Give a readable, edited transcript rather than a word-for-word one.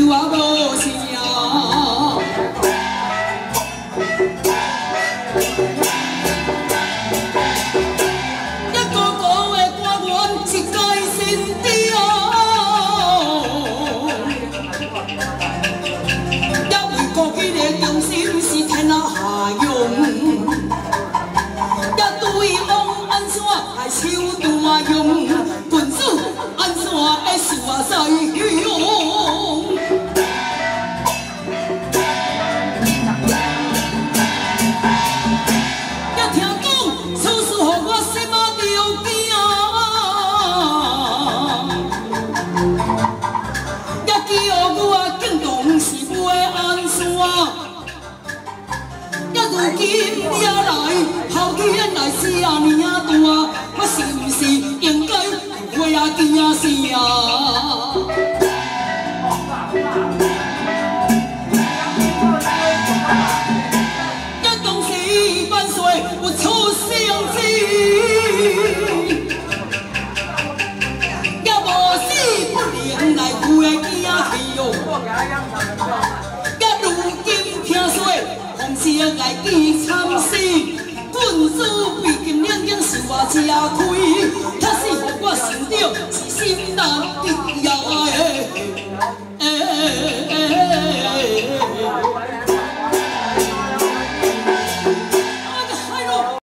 我无声。一个个的官员一界心中，也为国己的忠心是天下下用。 对王安怎爱手段用，君子安怎会受宰用？也听讲此事，予我心啊着惊。也记予我敬重是袂安怎？ 如今也来，后天来是啊年大，我是毋是应该花啊惊死啊？一当时万岁有出生子，也无死不能来有的惊气哟。也如今听说。 皇上来见参死，君子毕竟冷冷是我吃亏，假使予我想着是心难得。